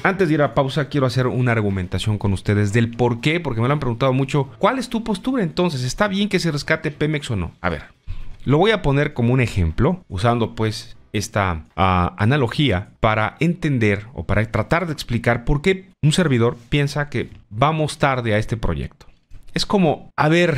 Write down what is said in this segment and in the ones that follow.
Antes de ir a pausa, quiero hacer una argumentación con ustedes del por qué, porque me lo han preguntado mucho. ¿Cuál es tu postura entonces? ¿Está bien que se rescate Pemex o no? A ver, lo voy a poner como un ejemplo, usando pues esta analogía para entender o para tratar de explicar por qué un servidor piensa que vamos tarde a este proyecto. Es como haber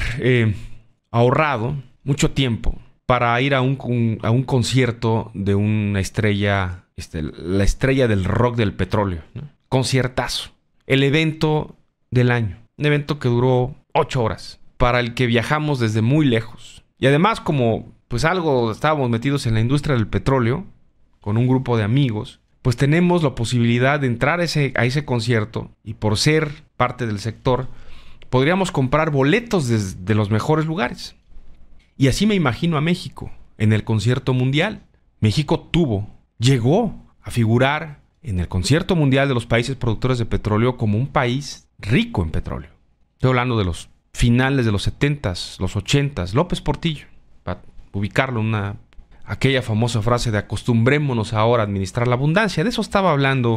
ahorrado mucho tiempo para ir a un concierto de una estrella, la estrella del rock del petróleo, ¿no? Conciertazo. El evento del año. Un evento que duró 8 horas. Para el que viajamos desde muy lejos. Y además, como pues algo estábamos metidos en la industria del petróleo, con un grupo de amigos, pues tenemos la posibilidad de entrar a ese concierto y por ser parte del sector, podríamos comprar boletos de los mejores lugares. Y así me imagino a México en el concierto mundial. México llegó a figurar en el concierto mundial de los países productores de petróleo como un país rico en petróleo. Estoy hablando de los finales de los 70s, los 80s. López Portillo, para ubicarlo en aquella famosa frase de acostumbrémonos ahora a administrar la abundancia. De eso estaba hablando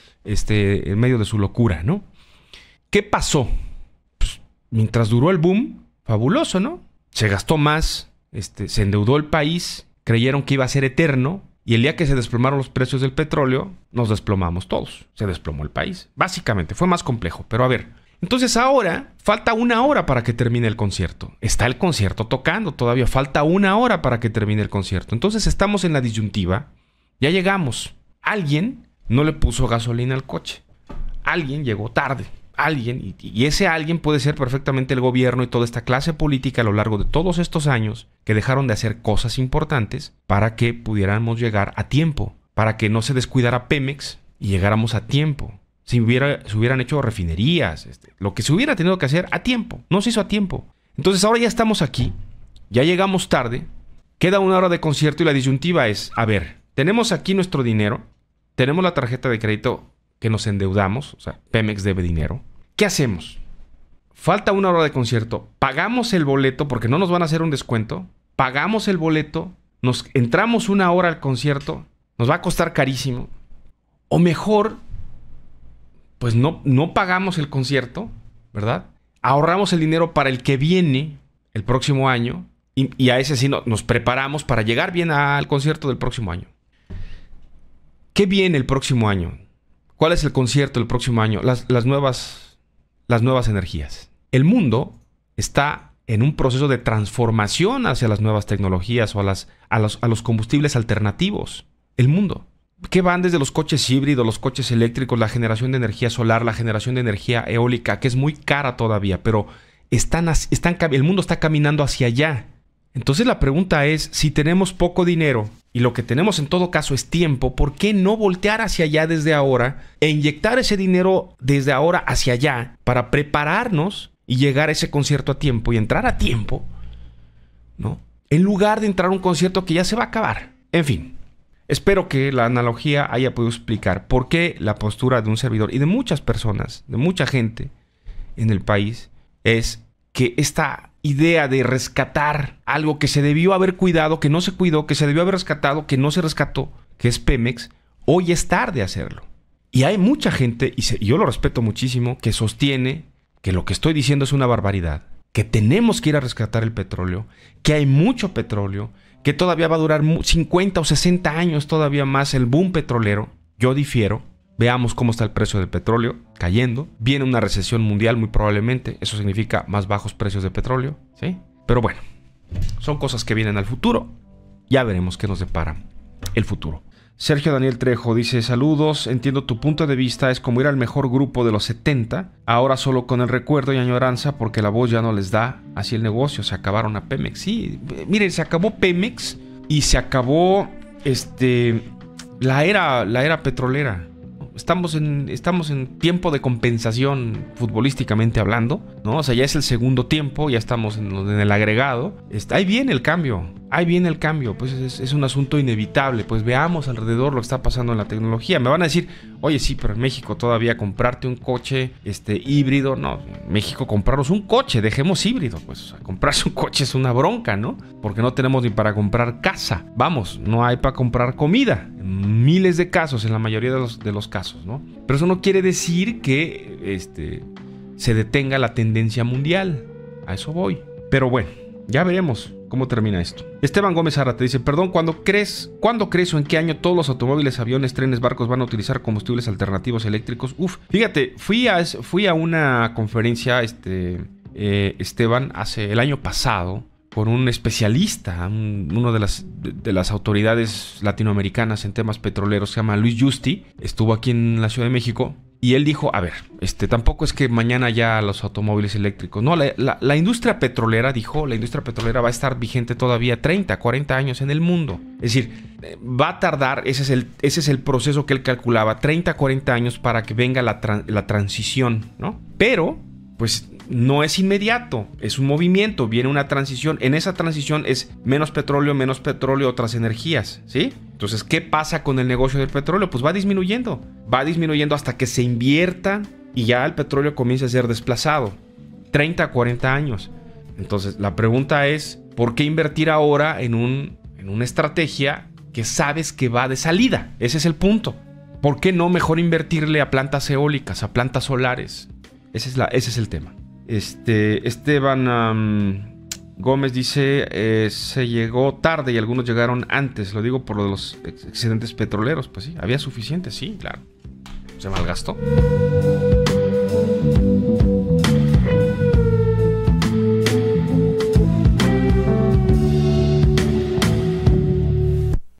en medio de su locura, ¿no? ¿Qué pasó? Pues, mientras duró el boom, fabuloso, ¿no? Se gastó más, se endeudó el país, creyeron que iba a ser eterno, y el día que se desplomaron los precios del petróleo, nos desplomamos todos. Se desplomó el país. Básicamente, fue más complejo. Pero a ver, entonces ahora falta 1 hora para que termine el concierto. Está el concierto tocando todavía. Falta 1 hora para que termine el concierto. Entonces estamos en la disyuntiva. Ya llegamos. Alguien no le puso gasolina al coche. Alguien llegó tarde. Alguien, y ese alguien puede ser perfectamente el gobierno y toda esta clase política a lo largo de todos estos años que dejaron de hacer cosas importantes para que pudiéramos llegar a tiempo, para que no se descuidara Pemex y llegáramos a tiempo. Se hubieran hecho refinerías, lo que se hubiera tenido que hacer a tiempo, no se hizo a tiempo. Entonces ahora ya estamos aquí, ya llegamos tarde, queda 1 hora de concierto y la disyuntiva es, a ver, tenemos aquí nuestro dinero, tenemos la tarjeta de crédito que nos endeudamos, o sea, Pemex debe dinero. ¿Qué hacemos? Falta 1 hora de concierto, pagamos el boleto porque no nos van a hacer un descuento, pagamos el boleto, nos entramos 1 hora al concierto, nos va a costar carísimo, o mejor, pues no pagamos el concierto, ¿verdad? Ahorramos el dinero para el que viene el próximo año y a ese sí nos preparamos para llegar bien al concierto del próximo año. ¿Qué viene el próximo año? ¿Cuál es el concierto del próximo año? Las nuevas energías. El mundo está en un proceso de transformación hacia las nuevas tecnologías o a los combustibles alternativos. El mundo. ¿Qué van desde los coches híbridos, los coches eléctricos, la generación de energía solar, la generación de energía eólica, que es muy cara todavía, pero el mundo está caminando hacia allá. Entonces la pregunta es, si tenemos poco dinero y lo que tenemos en todo caso es tiempo, ¿por qué no voltear hacia allá desde ahora e inyectar ese dinero desde ahora hacia allá para prepararnos y llegar a ese concierto a tiempo y entrar a tiempo, ¿no? En lugar de entrar a un concierto que ya se va a acabar. En fin, espero que la analogía haya podido explicar por qué la postura de un servidor y de muchas personas, de mucha gente en el país, es que esta idea de rescatar algo que se debió haber cuidado, que no se cuidó, que se debió haber rescatado, que no se rescató, que es Pemex, hoy es tarde hacerlo. Y hay mucha gente, y yo lo respeto muchísimo, que sostiene que lo que estoy diciendo es una barbaridad, que tenemos que ir a rescatar el petróleo, que hay mucho petróleo, que todavía va a durar 50 o 60 años todavía más el boom petrolero. Yo difiero. Veamos cómo está el precio del petróleo cayendo. Viene una recesión mundial muy probablemente. Eso significa más bajos precios de petróleo, ¿sí? Pero bueno, son cosas que vienen al futuro. Ya veremos qué nos depara el futuro. Sergio Daniel Trejo dice: saludos, entiendo tu punto de vista, es como ir al mejor grupo de los 70, ahora solo con el recuerdo y añoranza porque la voz ya no les da, así el negocio, se acabaron a Pemex. Sí, miren, se acabó Pemex y se acabó la era petrolera. Estamos en tiempo de compensación futbolísticamente hablando, ¿no? O sea, ya es el segundo tiempo, ya estamos en el agregado. Ahí viene el cambio, ahí viene el cambio, pues es un asunto inevitable, pues veamos alrededor lo que está pasando en la tecnología. Me van a decir, oye, sí, pero en México todavía comprarte un coche híbrido, no, en México comprarnos un coche, dejemos híbrido, pues o sea, comprarse un coche es una bronca, ¿no? Porque no tenemos ni para comprar casa, vamos, no hay para comprar comida, en miles de casos, en la mayoría de los casos, ¿no? Pero eso no quiere decir que se detenga la tendencia mundial, a eso voy. Pero bueno, ya veremos cómo termina esto. Esteban Gómez Ara te dice, perdón, ¿cuándo crees o en qué año todos los automóviles, aviones, trenes, barcos van a utilizar combustibles alternativos eléctricos? Fíjate, fui a una conferencia, Esteban, el año pasado, con un especialista, uno de las autoridades latinoamericanas en temas petroleros, se llama Luis Justi, estuvo aquí en la Ciudad de México. Y él dijo, a ver, tampoco es que mañana ya los automóviles eléctricos. No, la industria petrolera, dijo, la industria petrolera va a estar vigente todavía 30, 40 años en el mundo. Es decir, va a tardar, ese es el proceso que él calculaba, 30, 40 años para que venga la transición, ¿no? Pero, pues, no es inmediato, es un movimiento, viene una transición. En esa transición es menos petróleo, otras energías, ¿sí? Entonces, ¿qué pasa con el negocio del petróleo? Pues va disminuyendo hasta que se invierta y ya el petróleo comienza a ser desplazado. 30, 40 años. Entonces, la pregunta es, ¿por qué invertir ahora en una estrategia que sabes que va de salida? Ese es el punto. ¿Por qué no mejor invertirle a plantas eólicas, a plantas solares? Ese es el tema. Esteban Gómez dice, se llegó tarde y algunos llegaron antes. Lo digo por lo de los excedentes petroleros. Pues sí, había suficiente, sí, claro. Se malgastó.